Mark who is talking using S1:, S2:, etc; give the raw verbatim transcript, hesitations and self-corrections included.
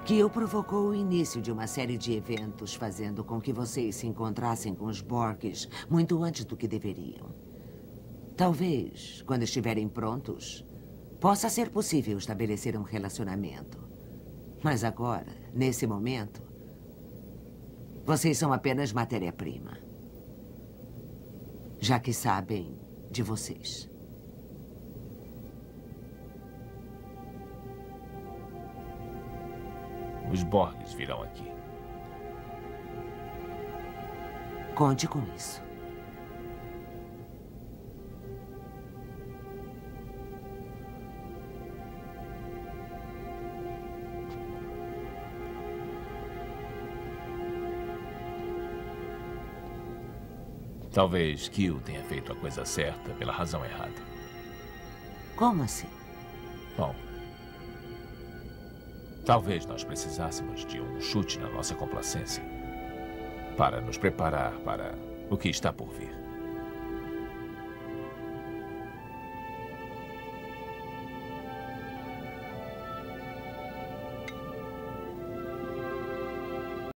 S1: Kill provocou o início de uma série de eventos, fazendo com que vocês se encontrassem com os Borgs muito antes do que deveriam. Talvez, quando estiverem prontos, possa ser possível estabelecer um relacionamento. Mas agora, nesse momento, vocês são apenas matéria-prima. Já que sabem de vocês.
S2: Os Borgs virão aqui.
S1: Conte com isso.
S2: Talvez Kill tenha feito a coisa certa pela razão errada.
S1: Como assim?
S2: Bom, talvez nós precisássemos de um chute na nossa complacência para nos preparar para o que está por vir.